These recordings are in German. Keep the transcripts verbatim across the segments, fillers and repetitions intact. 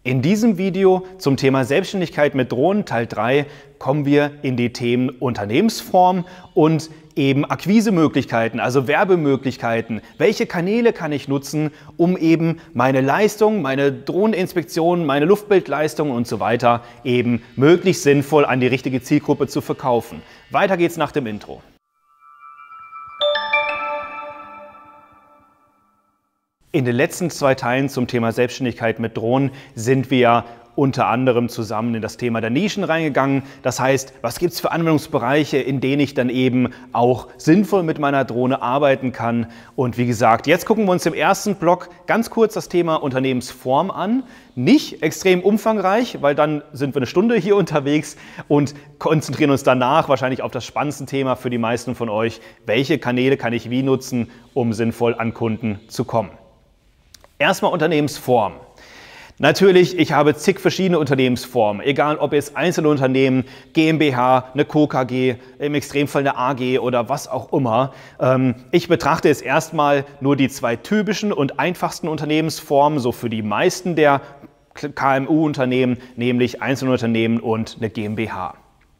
In diesem Video zum Thema Selbstständigkeit mit Drohnen Teil drei kommen wir in die Themen Unternehmensform und eben Akquisemöglichkeiten, also Werbemöglichkeiten. Welche Kanäle kann ich nutzen, um eben meine Leistung, meine Drohneninspektion, meine Luftbildleistung und so weiter eben möglichst sinnvoll an die richtige Zielgruppe zu verkaufen. Weiter geht's nach dem Intro. In den letzten zwei Teilen zum Thema Selbstständigkeit mit Drohnen sind wir unter anderem zusammen in das Thema der Nischen reingegangen. Das heißt, was gibt es für Anwendungsbereiche, in denen ich dann eben auch sinnvoll mit meiner Drohne arbeiten kann. Und wie gesagt, jetzt gucken wir uns im ersten Block ganz kurz das Thema Unternehmensform an. Nicht extrem umfangreich, weil dann sind wir eine Stunde hier unterwegs und konzentrieren uns danach wahrscheinlich auf das spannendste Thema für die meisten von euch. Welche Kanäle kann ich wie nutzen, um sinnvoll an Kunden zu kommen? Erstmal Unternehmensform. Natürlich, ich habe zig verschiedene Unternehmensformen, egal ob jetzt Einzelunternehmen, GmbH, eine Co K G, im Extremfall eine A G oder was auch immer. Ich betrachte jetzt erstmal nur die zwei typischen und einfachsten Unternehmensformen, so für die meisten der K M U-Unternehmen, nämlich Einzelunternehmen und eine GmbH.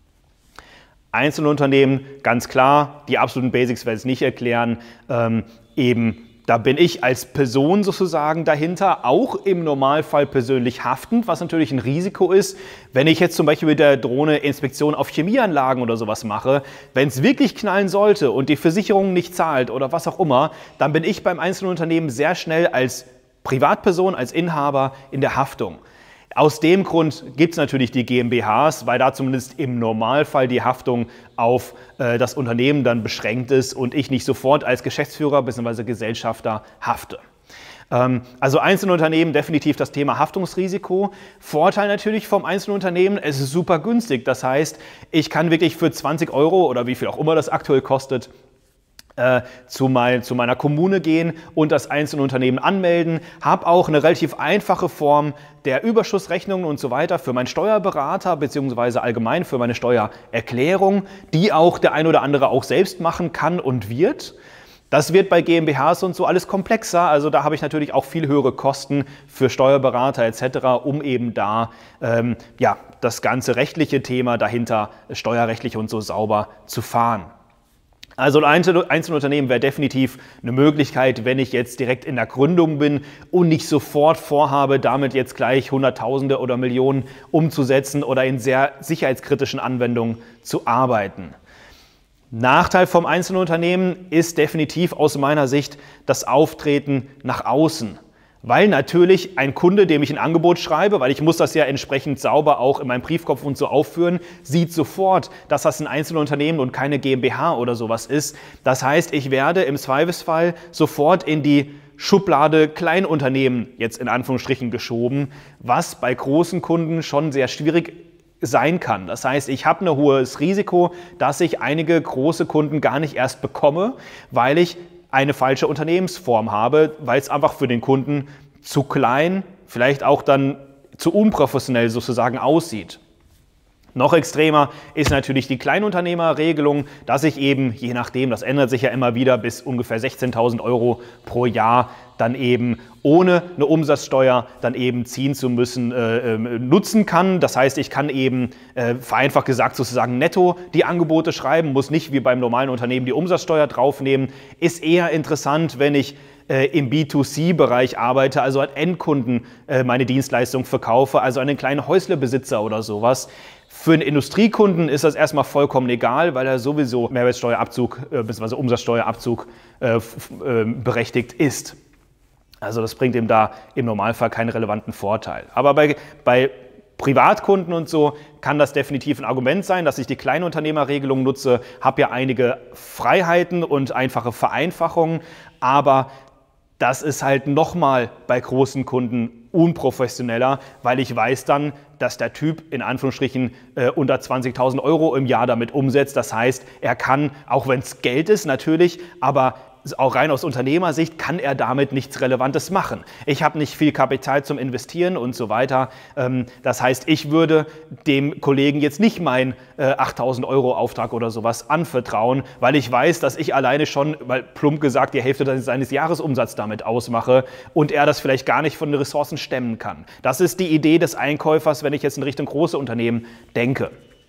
Einzelunternehmen, ganz klar, die absoluten Basics werde ich nicht erklären, ähm, eben Da bin ich als Person sozusagen dahinter, auch im Normalfall persönlich haftend, was natürlich ein Risiko ist, wenn ich jetzt zum Beispiel mit der Drohne Inspektion auf Chemieanlagen oder sowas mache. Wenn es wirklich knallen sollte und die Versicherung nicht zahlt oder was auch immer, dann bin ich beim Einzelunternehmen sehr schnell als Privatperson, als Inhaber in der Haftung. Aus dem Grund gibt es natürlich die GmbHs, weil da zumindest im Normalfall die Haftung auf äh, das Unternehmen dann beschränkt ist und ich nicht sofort als Geschäftsführer bzw. Gesellschafter hafte. Ähm, also Einzelunternehmen definitiv das Thema Haftungsrisiko. Vorteil natürlich vom Einzelunternehmen, es ist super günstig. Das heißt, ich kann wirklich für zwanzig Euro oder wie viel auch immer das aktuell kostet, Äh, zu, mein, zu meiner Kommune gehen und das Einzelunternehmen anmelden, habe auch eine relativ einfache Form der Überschussrechnungen und so weiter für meinen Steuerberater bzw. allgemein für meine Steuererklärung, die auch der ein oder andere auch selbst machen kann und wird. Das wird bei GmbHs und so alles komplexer, also da habe ich natürlich auch viel höhere Kosten für Steuerberater et cetera, um eben da ähm, ja, das ganze rechtliche Thema dahinter, steuerrechtlich und so sauber zu fahren. Also ein Einzelunternehmen wäre definitiv eine Möglichkeit, wenn ich jetzt direkt in der Gründung bin und nicht sofort vorhabe, damit jetzt gleich Hunderttausende oder Millionen umzusetzen oder in sehr sicherheitskritischen Anwendungen zu arbeiten. Nachteil vom Einzelunternehmen ist definitiv aus meiner Sicht das Auftreten nach außen. Weil natürlich ein Kunde, dem ich ein Angebot schreibe, weil ich muss das ja entsprechend sauber auch in meinem Briefkopf und so aufführen, sieht sofort, dass das ein Einzelunternehmen und keine GmbH oder sowas ist. Das heißt, ich werde im Zweifelsfall sofort in die Schublade Kleinunternehmen jetzt in Anführungsstrichen geschoben, was bei großen Kunden schon sehr schwierig sein kann. Das heißt, ich habe ein hohes Risiko, dass ich einige große Kunden gar nicht erst bekomme, weil ich eine falsche Unternehmensform habe, weil es einfach für den Kunden zu klein, vielleicht auch dann zu unprofessionell sozusagen aussieht. Noch extremer ist natürlich die Kleinunternehmerregelung, dass ich eben, je nachdem, das ändert sich ja immer wieder, bis ungefähr sechzehntausend Euro pro Jahr dann eben ohne eine Umsatzsteuer dann eben ziehen zu müssen, äh, äh, nutzen kann. Das heißt, ich kann eben, äh, vereinfacht gesagt sozusagen netto die Angebote schreiben, muss nicht wie beim normalen Unternehmen die Umsatzsteuer draufnehmen. Ist eher interessant, wenn ich äh, im B zwei C-Bereich arbeite, also an Endkunden äh, meine Dienstleistung verkaufe, also an den kleinen Häuslebesitzer oder sowas. Für einen Industriekunden ist das erstmal vollkommen egal, weil er sowieso Mehrwertsteuerabzug äh, bzw. Umsatzsteuerabzug äh, äh, berechtigt ist. Also das bringt ihm da im Normalfall keinen relevanten Vorteil. Aber bei, bei Privatkunden und so kann das definitiv ein Argument sein, dass ich die Kleinunternehmerregelung nutze, habe ja einige Freiheiten und einfache Vereinfachungen, aber das ist halt nochmal bei großen Kunden unprofessioneller, weil ich weiß dann, dass der Typ in Anführungsstrichen äh, unter zwanzigtausend Euro im Jahr damit umsetzt. Das heißt, er kann, auch wenn es Geld ist natürlich, aber auch rein aus Unternehmersicht kann er damit nichts Relevantes machen. Ich habe nicht viel Kapital zum Investieren und so weiter. Das heißt, ich würde dem Kollegen jetzt nicht meinen achttausend Euro Auftrag oder sowas anvertrauen, weil ich weiß, dass ich alleine schon, weil plump gesagt, die Hälfte seines Jahresumsatzes damit ausmache und er das vielleicht gar nicht von den Ressourcen stemmen kann. Das ist die Idee des Einkäufers, wenn ich jetzt in Richtung große Unternehmen denke.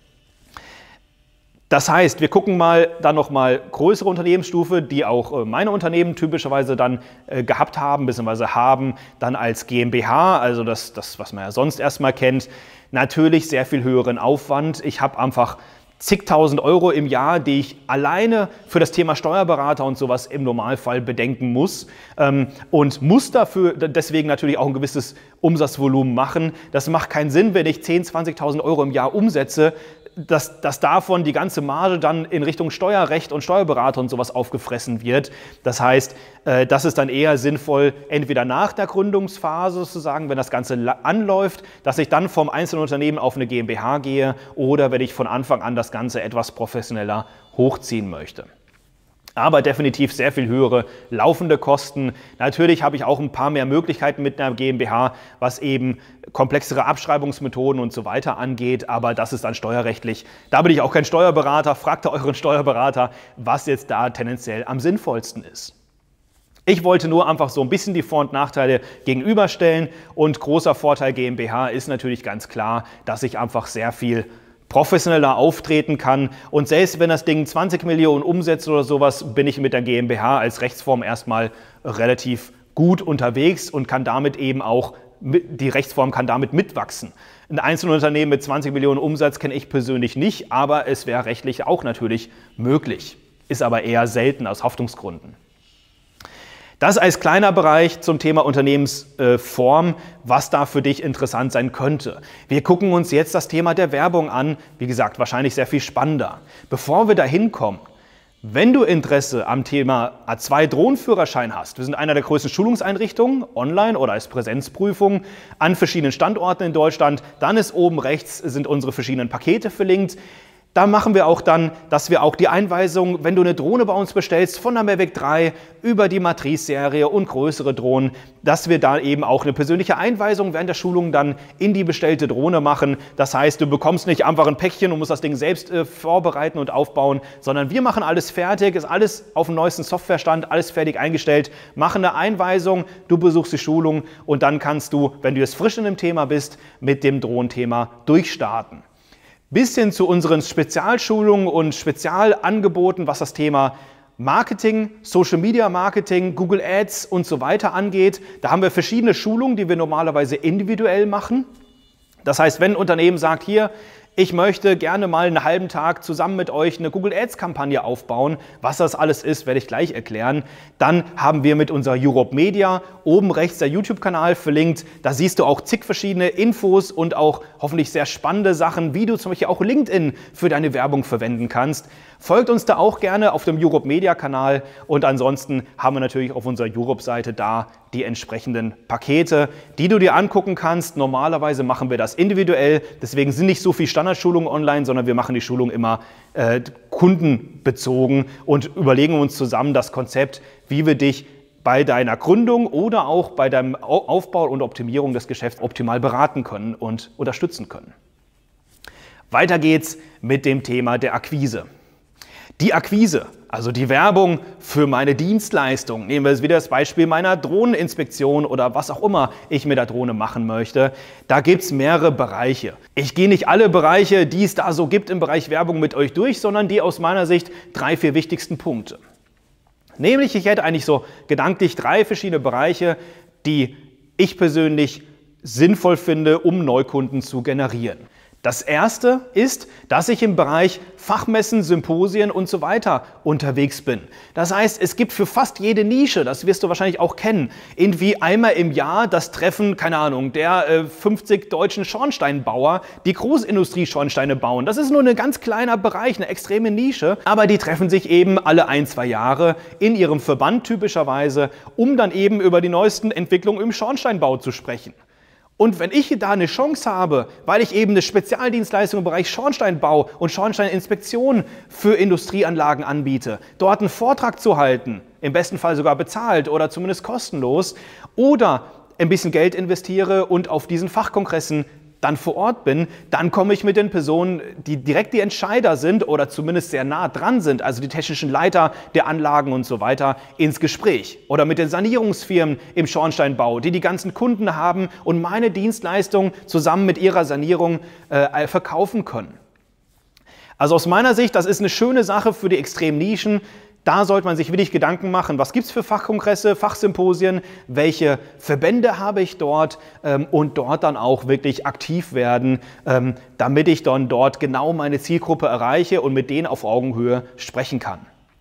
Das heißt, wir gucken mal dann nochmal größere Unternehmensstufe, die auch meine Unternehmen typischerweise dann äh, gehabt haben, bzw. haben, dann als GmbH, also das, das, was man ja sonst erstmal kennt, natürlich sehr viel höheren Aufwand. Ich habe einfach zigtausend Euro im Jahr, die ich alleine für das Thema Steuerberater und sowas im Normalfall bedenken muss ähm, und muss dafür deswegen natürlich auch ein gewisses Umsatzvolumen machen. Das macht keinen Sinn, wenn ich zehntausend, zwanzigtausend Euro im Jahr umsetze, dass, dass davon die ganze Marge dann in Richtung Steuerrecht und Steuerberater und sowas aufgefressen wird. Das heißt, äh, das ist dann eher sinnvoll, entweder nach der Gründungsphase sozusagen, wenn das Ganze anläuft, dass ich dann vom Einzelunternehmen auf eine GmbH gehe oder wenn ich von Anfang an das Ganze etwas professioneller hochziehen möchte. Aber definitiv sehr viel höhere laufende Kosten. Natürlich habe ich auch ein paar mehr Möglichkeiten mit einer GmbH, was eben komplexere Abschreibungsmethoden und so weiter angeht, aber das ist dann steuerrechtlich. Da bin ich auch kein Steuerberater. Fragt euren Steuerberater, was jetzt da tendenziell am sinnvollsten ist. Ich wollte nur einfach so ein bisschen die Vor- und Nachteile gegenüberstellen und großer Vorteil GmbH ist natürlich ganz klar, dass ich einfach sehr viel professioneller auftreten kann und selbst wenn das Ding zwanzig Millionen umsetzt oder sowas, bin ich mit der GmbH als Rechtsform erstmal relativ gut unterwegs und kann damit eben auch, die Rechtsform kann damit mitwachsen. Ein Einzelunternehmen mit zwanzig Millionen Umsatz kenne ich persönlich nicht, aber es wäre rechtlich auch natürlich möglich, ist aber eher selten aus Haftungsgründen. Das als kleiner Bereich zum Thema Unternehmensform, was da für dich interessant sein könnte. Wir gucken uns jetzt das Thema der Werbung an. Wie gesagt, wahrscheinlich sehr viel spannender. Bevor wir da hinkommen, wenn du Interesse am Thema A zwei Drohnenführerschein hast, wir sind einer der größten Schulungseinrichtungen, online oder als Präsenzprüfung, an verschiedenen Standorten in Deutschland, dann ist oben rechts sind unsere verschiedenen Pakete verlinkt. Da machen wir auch dann, dass wir auch die Einweisung, wenn du eine Drohne bei uns bestellst, von der Mavic drei über die Matrice-Serie und größere Drohnen, dass wir da eben auch eine persönliche Einweisung während der Schulung dann in die bestellte Drohne machen. Das heißt, du bekommst nicht einfach ein Päckchen und musst das Ding selbst äh, vorbereiten und aufbauen, sondern wir machen alles fertig, ist alles auf dem neuesten Softwarestand, alles fertig eingestellt, machen eine Einweisung, du besuchst die Schulung und dann kannst du, wenn du jetzt frisch in dem Thema bist, mit dem Drohnenthema durchstarten. Bis hin zu unseren Spezialschulungen und Spezialangeboten, was das Thema Marketing, Social Media Marketing, Google Ads und so weiter angeht. Da haben wir verschiedene Schulungen, die wir normalerweise individuell machen. Das heißt, wenn ein Unternehmen sagt, hier, ich möchte gerne mal einen halben Tag zusammen mit euch eine Google Ads Kampagne aufbauen. Was das alles ist, werde ich gleich erklären. Dann haben wir mit unserer Europe Media oben rechts der YouTube-Kanal verlinkt. Da siehst du auch zig verschiedene Infos und auch hoffentlich sehr spannende Sachen, wie du zum Beispiel auch LinkedIn für deine Werbung verwenden kannst. Folgt uns da auch gerne auf dem Europe Media Kanal und ansonsten haben wir natürlich auf unserer Europe-Seite da die entsprechenden Pakete, die du dir angucken kannst. Normalerweise machen wir das individuell, deswegen sind nicht so viele Standardschulungen online, sondern wir machen die Schulung immer äh, kundenbezogen und überlegen uns zusammen das Konzept, wie wir dich bei deiner Gründung oder auch bei deinem Aufbau und Optimierung des Geschäfts optimal beraten können und unterstützen können. Weiter geht's mit dem Thema der Akquise. Die Akquise, also die Werbung für meine Dienstleistung, nehmen wir jetzt wieder das Beispiel meiner Drohneninspektion oder was auch immer ich mit der Drohne machen möchte, da gibt es mehrere Bereiche. Ich gehe nicht alle Bereiche, die es da so gibt im Bereich Werbung mit euch durch, sondern die aus meiner Sicht drei, vier wichtigsten Punkte. Nämlich, ich hätte eigentlich so gedanklich drei verschiedene Bereiche, die ich persönlich sinnvoll finde, um Neukunden zu generieren. Das erste ist, dass ich im Bereich Fachmessen, Symposien und so weiter unterwegs bin. Das heißt, es gibt für fast jede Nische, das wirst du wahrscheinlich auch kennen, irgendwie einmal im Jahr das Treffen, keine Ahnung, der äh, fünfzig deutschen Schornsteinbauer, die Großindustrie-Schornsteine bauen. Das ist nur ein ganz kleiner Bereich, eine extreme Nische, aber die treffen sich eben alle ein, zwei Jahre in ihrem Verband typischerweise, um dann eben über die neuesten Entwicklungen im Schornsteinbau zu sprechen. Und wenn ich da eine Chance habe, weil ich eben eine Spezialdienstleistung im Bereich Schornsteinbau und Schornsteininspektion für Industrieanlagen anbiete, dort einen Vortrag zu halten, im besten Fall sogar bezahlt oder zumindest kostenlos, oder ein bisschen Geld investiere und auf diesen Fachkongressen dann vor Ort bin, dann komme ich mit den Personen, die direkt die Entscheider sind oder zumindest sehr nah dran sind, also die technischen Leiter der Anlagen und so weiter, ins Gespräch. Oder mit den Sanierungsfirmen im Schornsteinbau, die die ganzen Kunden haben und meine Dienstleistung zusammen mit ihrer Sanierung äh, verkaufen können. Also aus meiner Sicht, das ist eine schöne Sache für die extremen Nischen. Da sollte man sich wirklich Gedanken machen, was gibt es für Fachkongresse, Fachsymposien, welche Verbände habe ich dort ähm, und dort dann auch wirklich aktiv werden, ähm, damit ich dann dort genau meine Zielgruppe erreiche und mit denen auf Augenhöhe sprechen kann.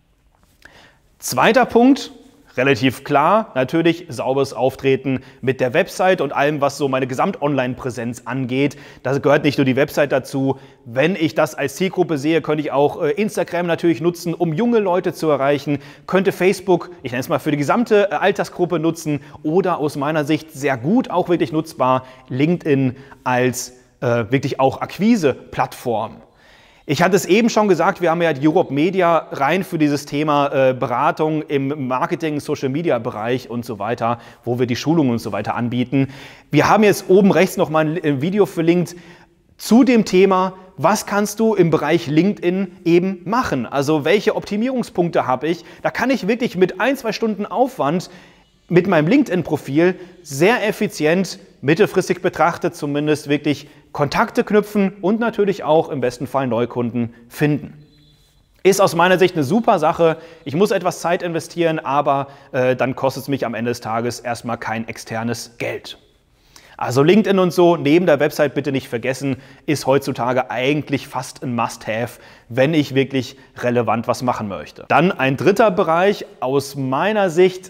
Zweiter Punkt, relativ klar, natürlich sauberes Auftreten mit der Website und allem, was so meine Gesamt-Online-Präsenz angeht. Da gehört nicht nur die Website dazu. Wenn ich das als Zielgruppe sehe, könnte ich auch Instagram natürlich nutzen, um junge Leute zu erreichen, könnte Facebook, ich nenne es mal für die gesamte Altersgruppe nutzen, oder aus meiner Sicht sehr gut auch wirklich nutzbar, LinkedIn als äh, wirklich auch Akquise-Plattform. Ich hatte es eben schon gesagt, wir haben ja die Europe Media rein für dieses Thema äh, Beratung im Marketing, Social Media Bereich und so weiter, wo wir die Schulungen und so weiter anbieten. Wir haben jetzt oben rechts noch mal ein Video verlinkt zu dem Thema, was kannst du im Bereich LinkedIn eben machen? Also welche Optimierungspunkte habe ich? Da kann ich wirklich mit ein, zwei Stunden Aufwand mit meinem LinkedIn-Profil sehr effizient, mittelfristig betrachtet zumindest, wirklich Kontakte knüpfen und natürlich auch im besten Fall Neukunden finden. Ist aus meiner Sicht eine super Sache. Ich muss etwas Zeit investieren, aber äh, dann kostet es mich am Ende des Tages erstmal kein externes Geld. Also LinkedIn und so, neben der Website bitte nicht vergessen, ist heutzutage eigentlich fast ein Must-Have, wenn ich wirklich relevant was machen möchte. Dann ein dritter Bereich, aus meiner Sicht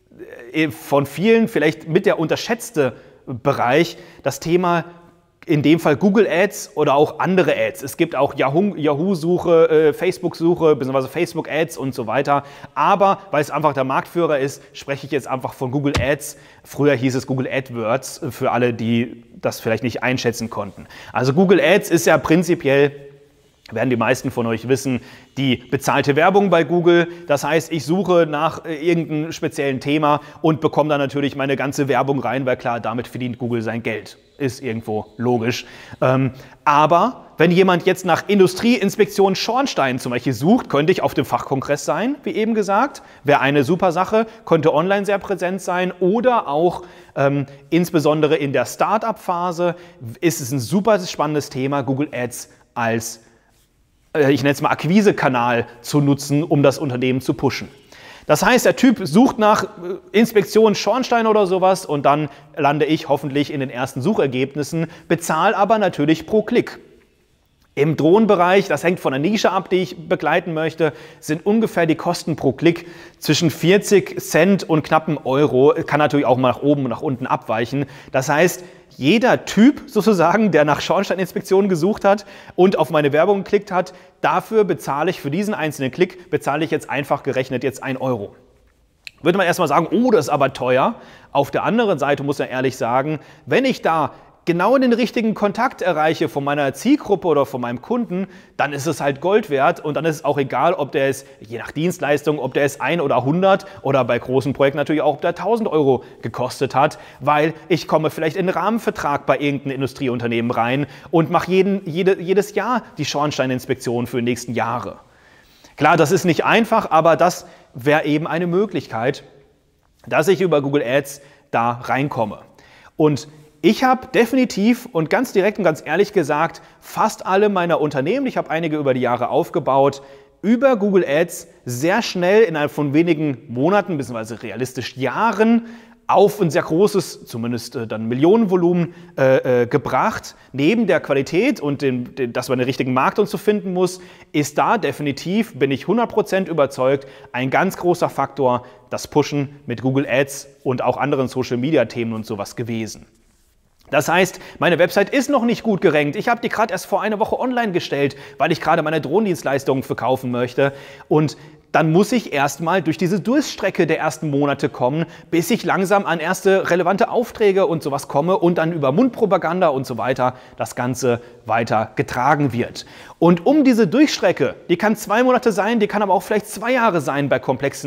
von vielen vielleicht mit der unterschätzte Bereich, das Thema in dem Fall Google Ads oder auch andere Ads. Es gibt auch Yahoo-Suche, äh, Facebook-Suche, beziehungsweise Facebook-Ads und so weiter. Aber weil es einfach der Marktführer ist, spreche ich jetzt einfach von Google Ads. Früher hieß es Google AdWords, für alle, die das vielleicht nicht einschätzen konnten. Also Google Ads ist ja prinzipiell, werden die meisten von euch wissen, die bezahlte Werbung bei Google. Das heißt, ich suche nach irgendeinem speziellen Thema und bekomme dann natürlich meine ganze Werbung rein, weil klar, damit verdient Google sein Geld. Ist irgendwo logisch. Ähm, aber wenn jemand jetzt nach Industrieinspektion Schornstein zum Beispiel sucht, könnte ich auf dem Fachkongress sein, wie eben gesagt. Wäre eine super Sache, könnte online sehr präsent sein oder auch ähm, insbesondere in der Start-up-Phase ist es ein super spannendes Thema, Google Ads als ich nenne es mal Akquisekanal zu nutzen, um das Unternehmen zu pushen. Das heißt, der Typ sucht nach Inspektion Schornstein oder sowas und dann lande ich hoffentlich in den ersten Suchergebnissen, bezahle aber natürlich pro Klick. Im Drohnenbereich, das hängt von der Nische ab, die ich begleiten möchte, sind ungefähr die Kosten pro Klick zwischen vierzig Cent und knappen Euro. Kann natürlich auch mal nach oben und nach unten abweichen. Das heißt, jeder Typ sozusagen, der nach Schornsteininspektionen gesucht hat und auf meine Werbung geklickt hat, dafür bezahle ich, für diesen einzelnen Klick, bezahle ich jetzt einfach gerechnet jetzt ein Euro. Würde man erstmal sagen, oh, das ist aber teuer. Auf der anderen Seite muss man ehrlich sagen, wenn ich da genau den richtigen Kontakt erreiche von meiner Zielgruppe oder von meinem Kunden, dann ist es halt Gold wert und dann ist es auch egal, ob der es, je nach Dienstleistung, ob der es ein oder hundert oder bei großen Projekten natürlich auch, ob der tausend Euro gekostet hat, weil ich komme vielleicht in einen Rahmenvertrag bei irgendeinem Industrieunternehmen rein und mache jeden, jede, jedes Jahr die Schornsteininspektion für die nächsten Jahre. Klar, das ist nicht einfach, aber das wäre eben eine Möglichkeit, dass ich über Google Ads da reinkomme. Und ich habe definitiv und ganz direkt und ganz ehrlich gesagt, fast alle meiner Unternehmen, ich habe einige über die Jahre aufgebaut, über Google Ads sehr schnell innerhalb von wenigen Monaten bzw. realistisch Jahren auf ein sehr großes, zumindest äh, dann Millionenvolumen äh, äh, gebracht. Neben der Qualität und dem, dem, dass man den richtigen Markt uns zu finden muss, ist da definitiv, bin ich hundert Prozent überzeugt, ein ganz großer Faktor das Pushen mit Google Ads und auch anderen Social-Media-Themen und sowas gewesen. Das heißt, meine Website ist noch nicht gut gerankt. Ich habe die gerade erst vor einer Woche online gestellt, weil ich gerade meine Drohnendienstleistungen verkaufen möchte. Und dann muss ich erstmal durch diese Durststrecke der ersten Monate kommen, bis ich langsam an erste relevante Aufträge und sowas komme und dann über Mundpropaganda und so weiter das Ganze weiter getragen wird. Und um diese Durchstrecke, die kann zwei Monate sein, die kann aber auch vielleicht zwei Jahre sein bei komplexen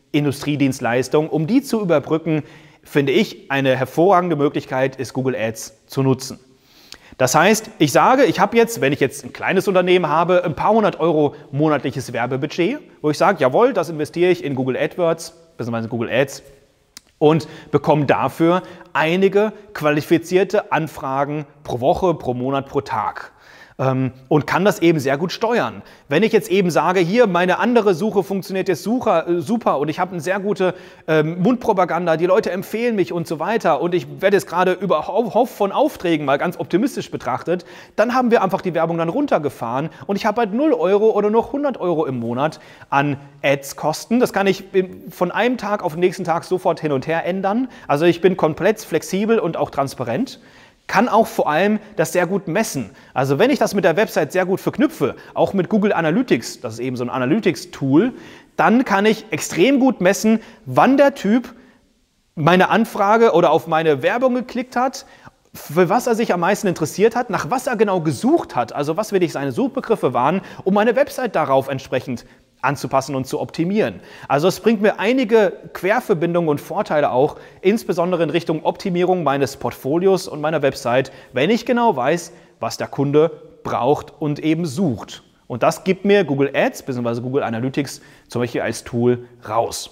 Industriedienstleistungen. Um die zu überbrücken, finde ich, eine hervorragende Möglichkeit ist, Google Ads zu nutzen. Das heißt, ich sage, ich habe jetzt, wenn ich jetzt ein kleines Unternehmen habe, ein paar hundert Euro monatliches Werbebudget, wo ich sage, jawohl, das investiere ich in Google AdWords, beziehungsweise Google Ads und bekomme dafür einige qualifizierte Anfragen pro Woche, pro Monat, pro Tag. Und kann das eben sehr gut steuern. Wenn ich jetzt eben sage, hier, meine andere Suche funktioniert jetzt super, super und ich habe eine sehr gute ähm, Mundpropaganda, die Leute empfehlen mich und so weiter und ich werde jetzt gerade überhaupt von Aufträgen mal ganz optimistisch betrachtet, dann haben wir einfach die Werbung dann runtergefahren und ich habe halt null Euro oder nur hundert Euro im Monat an Ads-Kosten. Das kann ich von einem Tag auf den nächsten Tag sofort hin und her ändern. Also ich bin komplett flexibel und auch transparent. Kann auch vor allem das sehr gut messen. Also wenn ich das mit der Website sehr gut verknüpfe, auch mit Google Analytics, das ist eben so ein Analytics-Tool, dann kann ich extrem gut messen, wann der Typ meine Anfrage oder auf meine Werbung geklickt hat, für was er sich am meisten interessiert hat, nach was er genau gesucht hat, also was wirklich seine Suchbegriffe waren, um meine Website darauf entsprechend anzupassen und zu optimieren. Also es bringt mir einige Querverbindungen und Vorteile auch, insbesondere in Richtung Optimierung meines Portfolios und meiner Website, wenn ich genau weiß, was der Kunde braucht und eben sucht. Und das gibt mir Google Ads bzw. Google Analytics zum Beispiel als Tool raus.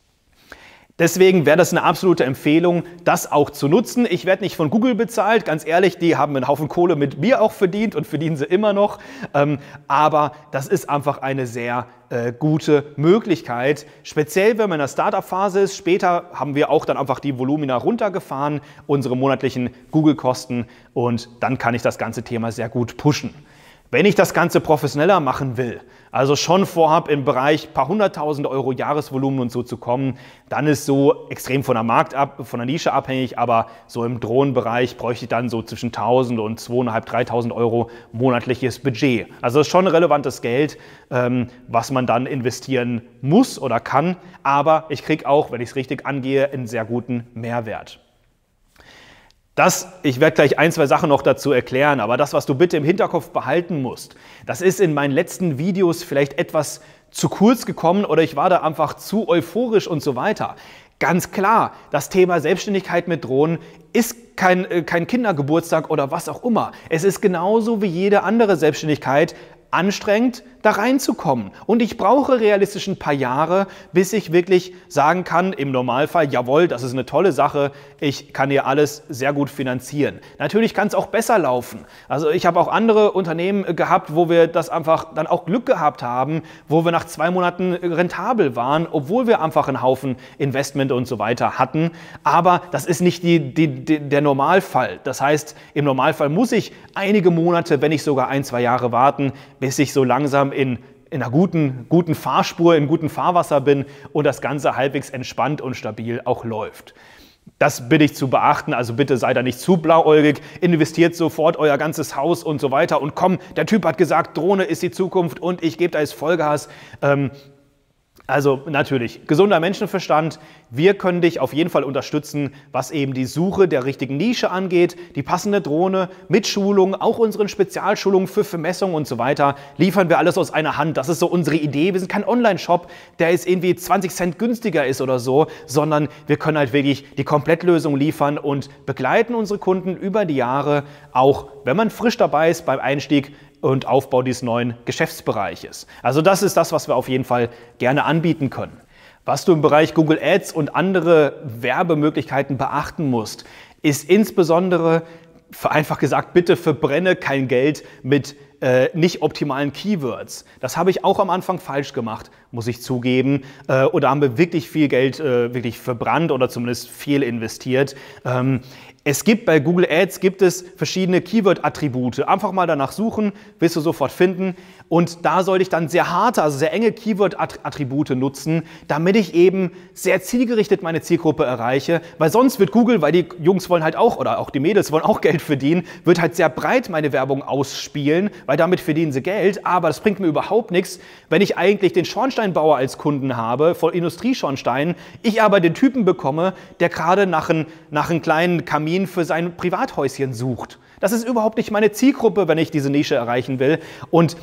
Deswegen wäre das eine absolute Empfehlung, das auch zu nutzen. Ich werde nicht von Google bezahlt, ganz ehrlich, die haben einen Haufen Kohle mit mir auch verdient und verdienen sie immer noch. Ähm, aber das ist einfach eine sehr äh, gute Möglichkeit, speziell wenn man in der Startup-Phase ist. Später haben wir auch dann einfach die Volumina runtergefahren, unsere monatlichen Google-Kosten, und dann kann ich das ganze Thema sehr gut pushen. Wenn ich das Ganze professioneller machen will, also schon vorhabe, im Bereich paar hunderttausend Euro Jahresvolumen und so zu kommen, dann ist so extrem von der Markt ab, von der Nische abhängig, aber so im Drohnenbereich bräuchte ich dann so zwischen tausend und zweitausendfünfhundert, dreitausend Euro monatliches Budget. Also das ist schon relevantes Geld, ähm, was man dann investieren muss oder kann, aber ich kriege auch, wenn ich es richtig angehe, einen sehr guten Mehrwert. Das, ich werde gleich ein, zwei Sachen noch dazu erklären, aber das, was du bitte im Hinterkopf behalten musst, das ist in meinen letzten Videos vielleicht etwas zu kurz gekommen oder ich war da einfach zu euphorisch und so weiter. Ganz klar, das Thema Selbstständigkeit mit Drohnen ist kein, äh, kein Kindergeburtstag oder was auch immer. Es ist genauso wie jede andere Selbstständigkeit anstrengend, da reinzukommen. Und ich brauche realistisch ein paar Jahre, bis ich wirklich sagen kann, im Normalfall, jawohl, das ist eine tolle Sache, ich kann hier alles sehr gut finanzieren. Natürlich kann es auch besser laufen. Also ich habe auch andere Unternehmen gehabt, wo wir das einfach dann auch Glück gehabt haben, wo wir nach zwei Monaten rentabel waren, obwohl wir einfach einen Haufen Investment und so weiter hatten. Aber das ist nicht die, die, die, der Normalfall. Das heißt, im Normalfall muss ich einige Monate, wenn nicht sogar ein, zwei Jahre warten, bis ich so langsam in, in einer guten, guten Fahrspur, in gutem Fahrwasser bin und das Ganze halbwegs entspannt und stabil auch läuft. Das bitte ich zu beachten, also bitte seid da nicht zu blauäugig, investiert sofort euer ganzes Haus und so weiter und komm, der Typ hat gesagt, Drohne ist die Zukunft und ich gebe da jetzt Vollgas. Ähm, Also natürlich, gesunder Menschenverstand, wir können dich auf jeden Fall unterstützen, was eben die Suche der richtigen Nische angeht, die passende Drohne mit Schulung, auch unseren Spezialschulungen für Vermessung und so weiter, liefern wir alles aus einer Hand. Das ist so unsere Idee. Wir sind kein Online-Shop, der jetzt irgendwie zwanzig Cent günstiger ist oder so, sondern wir können halt wirklich die Komplettlösung liefern und begleiten unsere Kunden über die Jahre, auch wenn man frisch dabei ist beim Einstieg und Aufbau dieses neuen Geschäftsbereiches. Also das ist das, was wir auf jeden Fall gerne anbieten können. Was du im Bereich Google Ads und andere Werbemöglichkeiten beachten musst, ist insbesondere, vereinfacht gesagt, bitte verbrenne kein Geld mit äh, nicht optimalen Keywords. Das habe ich auch am Anfang falsch gemacht, muss ich zugeben. Äh, oder haben wir wirklich viel Geld äh, wirklich verbrannt oder zumindest viel investiert. Ähm, Es gibt bei Google Ads gibt es verschiedene Keyword-Attribute. Einfach mal danach suchen, wirst du sofort finden. Und da sollte ich dann sehr harte, also sehr enge Keyword-Attribute nutzen, damit ich eben sehr zielgerichtet meine Zielgruppe erreiche. Weil sonst wird Google, weil die Jungs wollen halt auch, oder auch die Mädels wollen auch Geld verdienen, wird halt sehr breit meine Werbung ausspielen, weil damit verdienen sie Geld. Aber das bringt mir überhaupt nichts, wenn ich eigentlich den Schornsteinbauer als Kunden habe, voll Industrieschornsteinen, ich aber den Typen bekomme, der gerade nach einem nach einem kleinen Kamin für sein Privathäuschen sucht. Das ist überhaupt nicht meine Zielgruppe, wenn ich diese Nische erreichen will. Und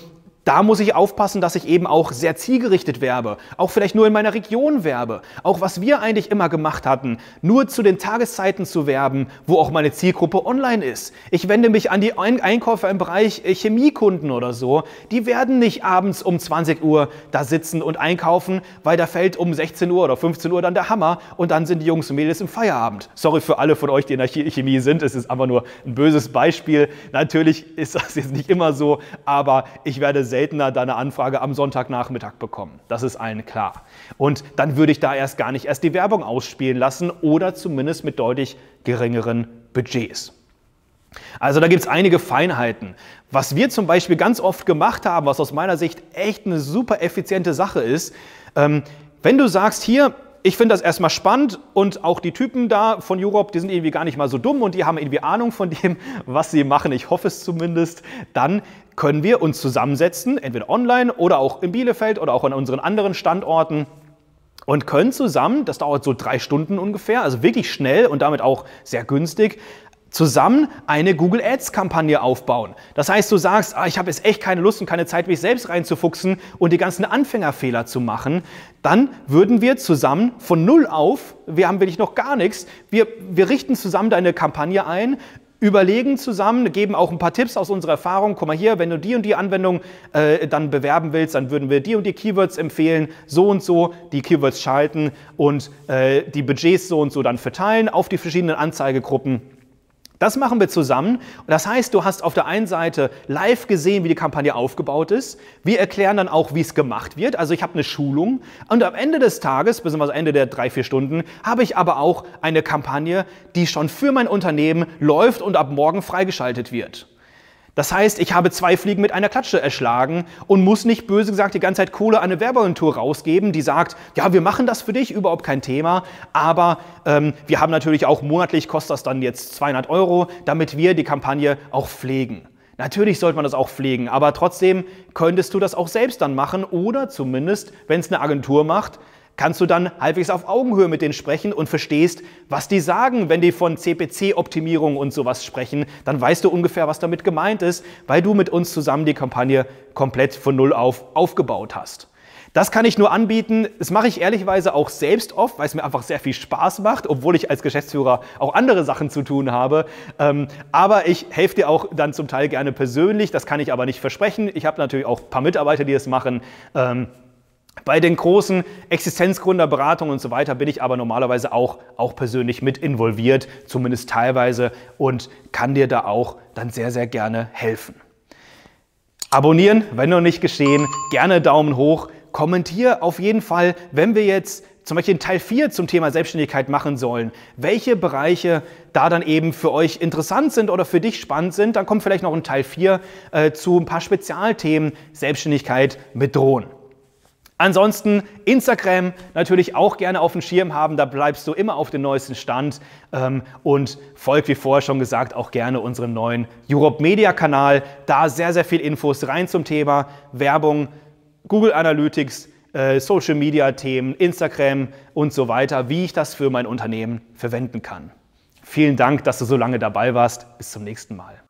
Da muss ich aufpassen, dass ich eben auch sehr zielgerichtet werbe, auch vielleicht nur in meiner Region werbe. Auch was wir eigentlich immer gemacht hatten, nur zu den Tageszeiten zu werben, wo auch meine Zielgruppe online ist. Ich wende mich an die Einkäufer im Bereich Chemiekunden oder so. Die werden nicht abends um zwanzig Uhr da sitzen und einkaufen, weil da fällt um sechzehn Uhr oder fünfzehn Uhr dann der Hammer und dann sind die Jungs und Mädels im Feierabend. Sorry für alle von euch, die in der Chemie sind, es ist einfach nur ein böses Beispiel. Natürlich ist das jetzt nicht immer so, aber ich werde seltener da eine Anfrage am Sonntagnachmittag bekommen. Das ist allen klar. Und dann würde ich da erst gar nicht erst die Werbung ausspielen lassen oder zumindest mit deutlich geringeren Budgets. Also da gibt es einige Feinheiten. Was wir zum Beispiel ganz oft gemacht haben, was aus meiner Sicht echt eine super effiziente Sache ist, ähm, wenn du sagst, hier, ich finde das erstmal spannend und auch die Typen da von Europe, die sind irgendwie gar nicht mal so dumm und die haben irgendwie Ahnung von dem, was sie machen, ich hoffe es zumindest, dann können wir uns zusammensetzen, entweder online oder auch in Bielefeld oder auch an unseren anderen Standorten und können zusammen, das dauert so drei Stunden ungefähr, also wirklich schnell und damit auch sehr günstig, zusammen eine Google Ads Kampagne aufbauen. Das heißt, du sagst, ah, ich habe jetzt echt keine Lust und keine Zeit, mich selbst reinzufuchsen und die ganzen Anfängerfehler zu machen. Dann würden wir zusammen von null auf, wir haben wirklich noch gar nichts, wir, wir richten zusammen deine Kampagne ein, überlegen zusammen, geben auch ein paar Tipps aus unserer Erfahrung. Guck mal hier, wenn du die und die Anwendung äh, dann bewerben willst, dann würden wir die und die Keywords empfehlen, so und so die Keywords schalten und äh, die Budgets so und so dann verteilen auf die verschiedenen Anzeigegruppen. Das machen wir zusammen. Das heißt, du hast auf der einen Seite live gesehen, wie die Kampagne aufgebaut ist. Wir erklären dann auch, wie es gemacht wird. Also ich habe eine Schulung und am Ende des Tages, beziehungsweise am Ende der drei, vier Stunden, habe ich aber auch eine Kampagne, die schon für mein Unternehmen läuft und ab morgen freigeschaltet wird. Das heißt, ich habe zwei Fliegen mit einer Klatsche erschlagen und muss nicht, böse gesagt, die ganze Zeit Kohle an eine Werbeagentur rausgeben, die sagt, ja, wir machen das für dich, überhaupt kein Thema, aber ähm, wir haben natürlich auch monatlich, kostet das dann jetzt zweihundert Euro, damit wir die Kampagne auch pflegen. Natürlich sollte man das auch pflegen, aber trotzdem könntest du das auch selbst dann machen oder zumindest, wenn es eine Agentur macht, kannst du dann halbwegs auf Augenhöhe mit denen sprechen und verstehst, was die sagen, wenn die von C P C-Optimierung und sowas sprechen, dann weißt du ungefähr, was damit gemeint ist, weil du mit uns zusammen die Kampagne komplett von null auf aufgebaut hast. Das kann ich nur anbieten, das mache ich ehrlicherweise auch selbst oft, weil es mir einfach sehr viel Spaß macht, obwohl ich als Geschäftsführer auch andere Sachen zu tun habe. Ähm, aber ich helfe dir auch dann zum Teil gerne persönlich, das kann ich aber nicht versprechen. Ich habe natürlich auch ein paar Mitarbeiter, die das machen. Ähm, Bei den großen Existenzgründerberatungen und so weiter bin ich aber normalerweise auch, auch persönlich mit involviert, zumindest teilweise, und kann dir da auch dann sehr, sehr gerne helfen. Abonnieren, wenn noch nicht geschehen, gerne Daumen hoch, kommentier auf jeden Fall, wenn wir jetzt zum Beispiel in Teil vier zum Thema Selbstständigkeit machen sollen, welche Bereiche da dann eben für euch interessant sind oder für dich spannend sind, dann kommt vielleicht noch ein Teil vier äh, zu ein paar Spezialthemen Selbstständigkeit mit Drohnen. Ansonsten Instagram natürlich auch gerne auf dem Schirm haben, da bleibst du immer auf dem neuesten Stand ähm, und folgt, wie vorher schon gesagt, auch gerne unserem neuen Europe Media Kanal. Da sehr, sehr viel Infos rein zum Thema Werbung, Google Analytics, äh, Social Media Themen, Instagram und so weiter, wie ich das für mein Unternehmen verwenden kann. Vielen Dank, dass du so lange dabei warst. Bis zum nächsten Mal.